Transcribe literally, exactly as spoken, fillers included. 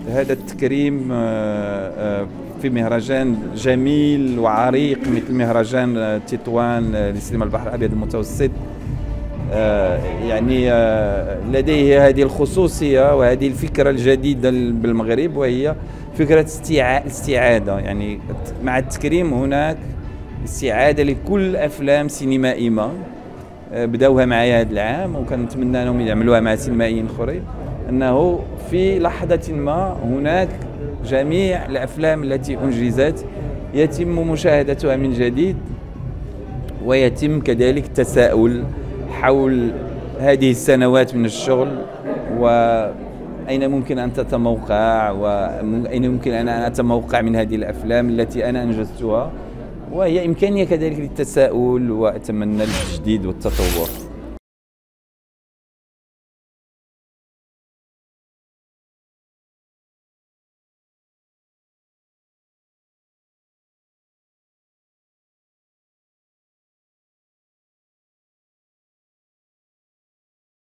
هذا التكريم في مهرجان جميل وعريق مثل مهرجان تطوان لسينما البحر الأبيض المتوسط. يعني لديه هذه الخصوصية وهذه الفكرة الجديدة بالمغرب، وهي فكرة استعادة. يعني مع التكريم هناك استعادة لكل أفلام سينمائية ما بداوها معايا هذا العام، وكنتمنى انهم يعملوها مع سينمائيين اخرين، انه في لحظة ما هناك جميع الافلام التي انجزت يتم مشاهدتها من جديد، ويتم كذلك التساؤل حول هذه السنوات من الشغل، وأين ممكن أن تتموقع، وأين يمكن أن أتموقع من هذه الأفلام التي أنا أنجزتها. وهي إمكانية كذلك للتساؤل، وأتمنى التجديد والتطور.